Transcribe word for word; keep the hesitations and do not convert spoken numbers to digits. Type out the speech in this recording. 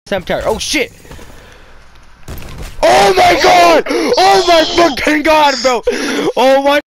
Temp tower. Oh shit! Oh my god! Oh my fucking god, bro! Oh my